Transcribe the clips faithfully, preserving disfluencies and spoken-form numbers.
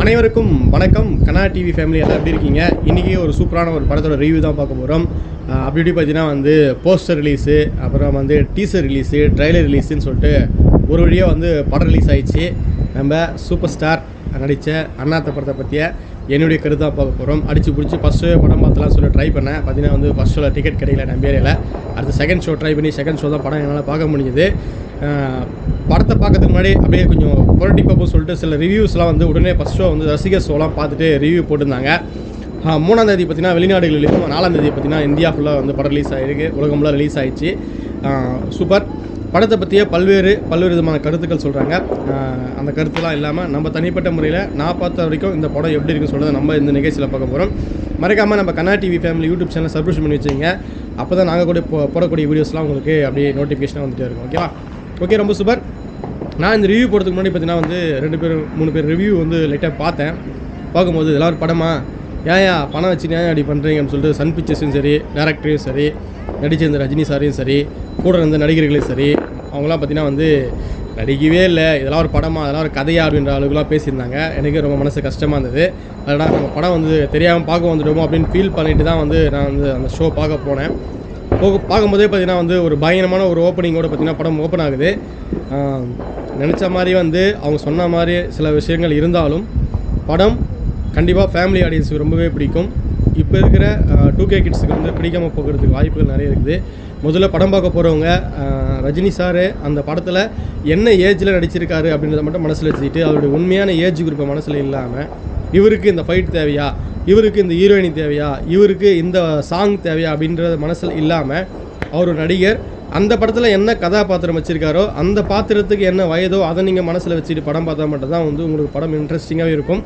அனைவருக்கும் வணக்கம். கனா TV family எல்லாம் எப்படி இருக்கீங்க? இன்றைக்கி ஒரு சூப்பரான ஒரு படத்தோட ரிவ்யூ தான் பார்க்க போகிறோம். அப்படி இப்படி பார்த்தீங்கன்னா வந்து போஸ்டர் ரிலீஸு, அப்புறம் வந்து டீசர் ரிலீஸு, ட்ரைலர் ரிலீஸுன்னு சொல்லிட்டு ஒரு வழியாக வந்து படம் ரிலீஸ் ஆகிடுச்சு. நம்ம சூப்பர் ஸ்டார் நடித்த அண்ணாத்த படத்தை பற்றிய என்னுடைய கருத்தாக பார்க்க போகிறோம். அடித்து பிடிச்சி ஃபஸ்ட்டு படம் பார்த்தலாம் சொல்லி ட்ரை பண்ணேன். பார்த்தீங்கன்னா வந்து ஃபஸ்ட் ஷோவில் டிக்கெட் கிடைக்கல நம்ம ஏரியாவில். அடுத்து செகண்ட் ஷோ ட்ரை பண்ணி செகண்ட் ஷோ தான் படம் என்னால் பார்க்க முடிஞ்சுது. படத்தை பார்க்கறதுக்கு முன்னாடி அப்படியே கொஞ்சம் பொலிட்டி பர்பஸ் சொல்லிட்டு சில ரிவ்யூஸ்லாம் வந்து உடனே ஃபஸ்ட் ஷோ வந்து ரசிகர் ஷோலாம் பார்த்துட்டு ரிவ்யூ போட்டிருந்தாங்க. மூணாம் தேதி பார்த்தீங்கன்னா வெளிநாடுகளிலும், நாலாம் தேதி பார்த்தீங்கன்னா இந்தியா ஃபுல்லாக வந்து படம் ரிலீஸ் ஆகிருக்கு, உலகம் ஃபுல்லாக ரிலீஸ் ஆகிடுச்சு. சூப்பர். படத்தை பற்றிய பல்வேறு பல்வேறு விதமான கருத்துக்கள் சொல்கிறாங்க. அந்த கருத்துலாம் இல்லாமல் நம்ம தனிப்பட்ட முறையில் நான் பார்த்த வரைக்கும் இந்த படம் எப்படி இருக்குன்னு சொல்கிறத நம்ம இந்த நிகழ்ச்சியில் பார்க்க போகிறோம். மறக்காமல் நம்ம Kana TV family YouTube channel subscribe பண்ணி வச்சுங்க. அப்போ தான் நாங்கள் கூட போ போடக்கூடிய வீடியோஸ்லாம் உங்களுக்கு அப்படியே நோட்டிஃபிகேஷனாக வந்துகிட்டே இருக்கும். ஓகேவா? ஓகே, ரொம்ப சூப்பர். நான் இந்த ரிவ்யூ போடுறதுக்கு முன்னாடி பார்த்தீங்கன்னா வந்து ரெண்டு பேர் மூணு பேர் ரிவ்யூ வந்து லைட்டாக பார்த்தேன். பார்க்கும்போது இதெல்லாம் ஒரு படமா, ஏயா பணம் வச்சு ஏன் அப்படி பண்ணுறீங்கன்னு சொல்லிட்டு சன் பிக்சர்ஸும் சரி, டேரக்டரையும் சரி, நடிச்சிருந்த ரஜினி சாரையும் சரி, கூட இருந்த நடிகர்களையும் சரி, அவங்களாம் பார்த்தீங்கன்னா வந்து நடிக்கவே இல்லை, இதெல்லாம் ஒரு படமா, அதெல்லாம் ஒரு கதையா அப்படின்ற அளவுக்குலாம் பேசியிருந்தாங்க. எனக்கு ரொம்ப மனசு கஷ்டமாக இருந்தது. அதனால் நம்ம படம் வந்து தெரியாமல் பார்க்க வந்துட்டோமோ அப்படின்னு ஃபீல் பண்ணிட்டு தான் வந்து நான் வந்து அந்த ஷோ பார்க்க போனேன். போக பார்க்கும்போதே பார்த்தீங்கன்னா வந்து ஒரு பயங்கரமான ஒரு ஓப்பனிங்கோட பார்த்தீங்கன்னா படம் ஓப்பன் ஆகுது. நினச்ச மாதிரி வந்து அவங்க சொன்ன மாதிரி சில விஷயங்கள் இருந்தாலும் படம் கண்டிப்பாக ஃபேமிலி ஆடியன்ஸுக்கு ரொம்பவே பிடிக்கும். இப்போ இருக்கிற டூ கே கிட்ஸுக்கு வந்து பிடிக்காமல் போகிறதுக்கு வாய்ப்புகள் நிறைய இருக்குது. முதல்ல படம் பார்க்க போகிறவங்க ரஜினி சார் அந்த படத்தில் என்ன ஏஜில் நடிச்சிருக்காரு அப்படின்றத மட்டும் மனசில் வச்சுக்கிட்டு அவருடைய உண்மையான ஏஜ் குரூப்பை மனசில் இல்லாமல் இவருக்கு இந்த ஃபைட் தேவையா, இவருக்கு இந்த ஹீரோயினி தேவையா, இவருக்கு இந்த சாங் தேவையா அப்படின்றத மனசில் இல்லாமல் அவர் ஒரு நடிகர், அந்த படத்தில் என்ன கதாபாத்திரம் வச்சுருக்காரோ அந்த பாத்திரத்துக்கு என்ன வயதோ அதை நீங்கள் மனசில் வச்சுட்டு படம் பார்த்தா மட்டும்தான் வந்து உங்களுக்கு படம் இன்ட்ரெஸ்டிங்காகவே இருக்கும்.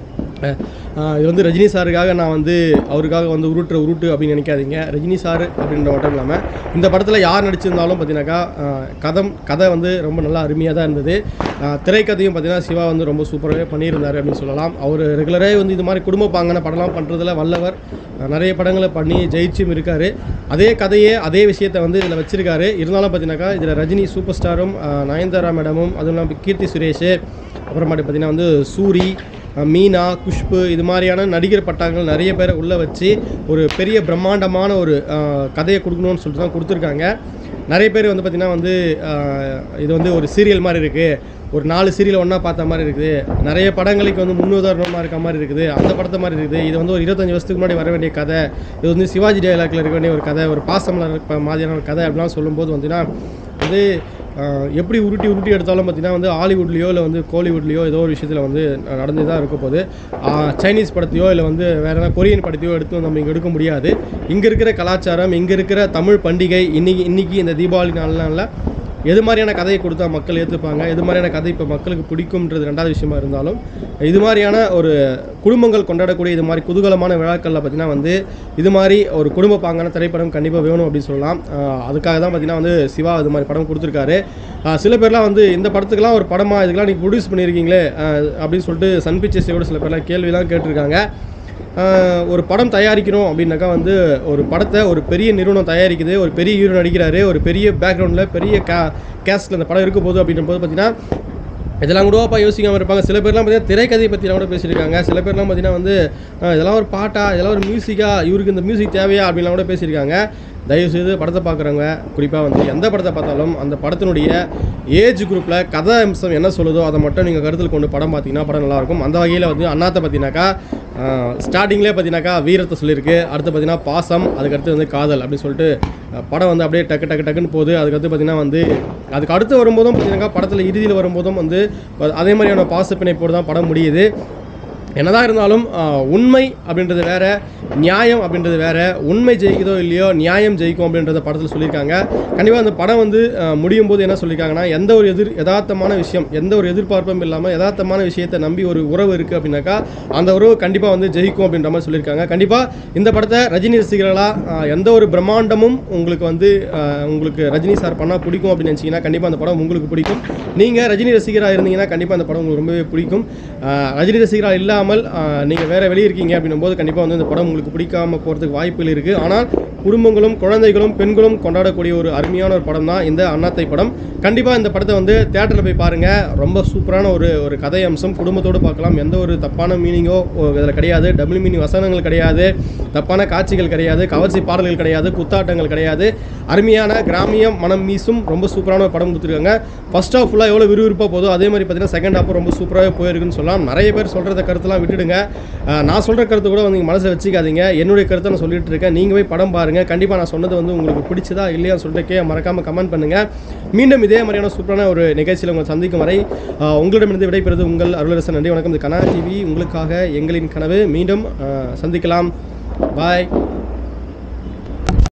இது வந்து ரஜினி சாருக்காக நான் வந்து அவருக்காக வந்து உருட்டுற உருட்டு அப்படின்னு நினைக்காதீங்க. ரஜினி சார் அப்படின்ற மட்டும் இல்லாமல் இந்த படத்தில் யார் நடிச்சிருந்தாலும் பார்த்தீங்கன்னாக்கா கதம் கதை வந்து ரொம்ப நல்லா அருமையாக தான் இருந்தது. திரைக்கதையும் பார்த்தீங்கன்னா சிவா வந்து ரொம்ப சூப்பராகவே பண்ணியிருந்தார் அப்படின்னு சொல்லலாம். அவர் ரெகுலராக வந்து இது மாதிரி குடும்ப பாங்கான படம்லாம் பண்ணுறதுல வல்லவர். நிறைய படங்களை பண்ணி ஜெயிச்சும் இருக்கார். அதே கதையே அதே விஷயத்தை வந்து இதில் வச்சுருக்காரு. இருந்தாலும் பார்த்தீங்கன்னாக்கா இதில் ரஜினி சூப்பர் ஸ்டாரும், நயன்தாரா மேடமும், அதுவும் இல்லாமல் கீர்த்தி சுரேஷ், அப்புறமாட்டி பார்த்தீங்கன்னா வந்து சூரி, மீனா, குஷ்பு, இது மாதிரியான நடிகர் பட்டாங்கள் நிறைய பேரை உள்ளே வச்சு ஒரு பெரிய பிரம்மாண்டமான ஒரு கதையை கொடுக்கணும்னு சொல்லிட்டு தான் கொடுத்துருக்காங்க. நிறைய பேர் வந்து பார்த்திங்கன்னா வந்து இது வந்து ஒரு சீரியல் மாதிரி இருக்குது, ஒரு நாலு சீரியல் ஒன்றா பார்த்த மாதிரி இருக்குது, நிறைய படங்களுக்கு வந்து முன்னுதாரணமாக இருக்க மாதிரி இருக்குது, அந்த படத்தை மாதிரி இருக்குது, இது வந்து ஒரு இருபத்தஞ்சி வருஷத்துக்கு முன்னாடி வர வேண்டிய கதை, இது வந்து சிவாஜி டயலாக்ல இருக்க வேண்டிய ஒரு கதை, ஒரு பாசமலர் மாதிரியான ஒரு கதை அப்படிலாம் சொல்லும்போது பார்த்திங்கன்னா வந்து எப்படி உருட்டி உருட்டி எடுத்தாலும் பார்த்திங்கன்னா வந்து ஹாலிவுட்லேயோ இல்லை வந்து கோலிவுட்லேயோ ஏதோ ஒரு விஷயத்தில் வந்து நடந்து தான் இருக்க போது. சைனீஸ் படத்தையோ இல்லை வந்து வேறு எதாவது கொரியன் படத்தையோ எடுத்து நம்ம இங்கே எடுக்க முடியாது. இங்கே இருக்கிற கலாச்சாரம், இங்கே இருக்கிற தமிழ் பண்டிகை, இன்றைக்கி இன்றைக்கி இந்த தீபாவளி நாளில் எது மாதிரியான கதையை கொடுத்தா மக்கள் ஏற்றுப்பாங்க, எது மாதிரியான கதை இப்போ மக்களுக்கு பிடிக்கும்ன்றது ரெண்டாவது விஷயமா இருந்தாலும், இது மாதிரியான ஒரு குடும்பங்கள் கொண்டாடக்கூடிய இது மாதிரி குதூகலமான விழாக்களில் பார்த்திங்கன்னா வந்து இது மாதிரி ஒரு குடும்ப பாங்கான திரைப்படம் கண்டிப்பாக வேணும் அப்படின்னு சொல்லலாம். அதுக்காக தான் பார்த்திங்கன்னா வந்து சிவா இது மாதிரி படம் கொடுத்துருக்காரு. சில பேர்லாம் வந்து இந்த படத்துக்கெலாம் ஒரு படமாக இதுக்கெலாம் நீங்கள் ப்ரொடியூஸ் பண்ணியிருக்கீங்களே அப்படின்னு சொல்லிட்டு சன் பிக்சர்ஸோட சில பேர்லாம் கேள்விலாம் கேட்டிருக்காங்க. ஒரு படம் தயாரிக்கணும் அப்படின்னாக்கா வந்து ஒரு படத்தை ஒரு பெரிய நிறுவனம் தயாரிக்குது, ஒரு பெரிய ஹீரோ நடிக்கிறாரு, ஒரு பெரிய பேக்ரவுண்டில் பெரிய கே கேஸ்டில் அந்த படம் இருக்க போகுது அப்படின்ற போது பார்த்திங்கன்னா இதெல்லாம் கூடப்பா யோசிக்காமல் இருப்பாங்க. சில பேர்லாம் பார்த்தீங்கன்னா திரைக்கதையை பற்றிலாம் கூட பேசியிருக்காங்க. சில பேர்லாம் பார்த்தீங்கன்னா வந்து இதெல்லாம் ஒரு பாட்டா, இதெல்லாம் ஒரு மியூசிக்கா, இவருக்கு இந்த மியூசிக் தேவையா அப்படின்லாம் கூட பேசியிருக்காங்க. தயவுசெய்து படத்தை பார்க்குறவங்க குறிப்பாக வந்து எந்த படத்தை பார்த்தாலும் அந்த படத்தினுடைய ஏஜ் குரூப்பில் கதை அம்சம் என்ன சொல்லுதோ அதை மட்டும் நீங்கள் கருத்தில் கொண்டு படம் பார்த்தீங்கன்னா படம் நல்லாயிருக்கும். அந்த வகையில் வந்து அண்ணாத்தை பார்த்தீங்கன்னாக்கா ஸ்டார்டிங்லேயே பார்த்தீங்கன்னாக்கா வீரத்தை சொல்லியிருக்கு, அடுத்து பார்த்தீங்கன்னா பாசம், அதுக்கடுத்து வந்து காதல் அப்படின்னு சொல்லிட்டு படம் வந்து அப்படியே டக்கு டக்கு டக்குன்னு போகுது. அதுக்கடுத்து பார்த்தீங்கன்னா வந்து அதுக்கு அடுத்து வரும்போதும் பார்த்தீங்கன்னாக்கா படத்தில் இறுதியில் வரும்போதும் வந்து அதே மாதிரியான பாச பிணைப்போடு தான் படம் முடியுது. என்னதான் இருந்தாலும் உண்மை அப்படின்றது வேறு, நியாயம் அப்படின்றது வேறு. உண்மை ஜெயிக்குதோ இல்லையோ நியாயம் ஜெயிக்கும் அப்படின்றத படத்தில் சொல்லியிருக்காங்க. கண்டிப்பாக அந்த படம் வந்து முடியும் போது என்ன சொல்லியிருக்காங்கன்னா, எந்த ஒரு எதிர் யதார்த்தமான விஷயம், எந்த ஒரு எதிர்பார்ப்பும் இல்லாமல் யதார்த்தமான விஷயத்தை நம்பி ஒரு உறவு இருக்குது அப்படின்னாக்கா அந்த உறவு கண்டிப்பாக வந்து ஜெயிக்கும் அப்படின்ற மாதிரி சொல்லியிருக்காங்க. கண்டிப்பாக இந்த படத்தை ரஜினி ரசிகர்களாக எந்த ஒரு பிரம்மாண்டமும் உங்களுக்கு வந்து உங்களுக்கு ரஜினி சார் பண்ணால் பிடிக்கும் அப்படின்னு நினச்சிங்கன்னா கண்டிப்பாக அந்த படம் உங்களுக்கு பிடிக்கும். நீங்கள் ரஜினி ரசிகராக இருந்தீங்கன்னா கண்டிப்பாக அந்த படம் உங்களுக்கு ரொம்பவே பிடிக்கும். ரஜினி ரசிகராக இல்லாமல் நீங்கள் வேறு வெளியே இருக்கீங்க அப்படின்னும் போது கண்டிப்பாக வந்து இந்த படம் உங்களுக்கு பிடிக்காமல் போகிறதுக்கு வாய்ப்புகள் இருக்குது. ஆனால் குடும்பங்களும் குழந்தைகளும் பெண்களும் கொண்டாடக்கூடிய ஒரு அருமையான ஒரு படம் தான் இந்த அண்ணாத்தை படம். கண்டிப்பாக இந்த படத்தை வந்து தேட்டரில் போய் பாருங்கள். ரொம்ப சூப்பரான ஒரு ஒரு கதை அம்சம், குடும்பத்தோடு பார்க்கலாம். எந்த ஒரு தப்பான மீனிங்கோ இதில் கிடையாது, டபுள் மீனிங் வசனங்கள் கிடையாது, தப்பான காட்சிகள் கிடையாது, கவர்ச்சி பாடல்கள் கிடையாது, குத்தாட்டங்கள் கிடையாது. அருமையான கிராமியம் மனம் மீசும் ரொம்ப சூப்பரான ஒரு படம் கொடுத்துருக்காங்க. ஃபர்ஸ்ட் ஹாஃப் ஃபுல்லாக எவ்வளோ விறுவிறுப்பாக போதும் அதே மாதிரி பார்த்தீங்கன்னா செகண்ட் ஹாஃப் ரொம்ப சூப்பராகவே போயிருக்குன்னு சொல்லலாம். நிறைய பேர் சொல்கிறத கருத்துலாம் விட்டுடுங்க. நான் சொல்கிற கருத்து கூட வந்து மனசில் வச்சுக்காதீங்க. என்னுடைய கருத்தை நான் சொல்லிட்டு இருக்கேன். நீங்கள் போய் படம் பாருங்கள். கண்டிப்பாக நான் சொன்னது வந்து உங்களுக்கு பிடிச்சதா இல்லையா சொல்லிட்டு கே மறக்காமல் கமெண்ட் பண்ணுங்கள். மீண்டும் இதே மாதிரியான சூப்பரான ஒரு நிகழ்ச்சியில் உங்களை சந்திக்கும் வரை உங்களிடமிருந்து விடைபெறுவது உங்கள் அருளரசன். நன்றி, வணக்கம். இது கனா டிவி, உங்களுக்காக எங்களின் கனவு. மீண்டும் சந்திக்கலாம். பாய்.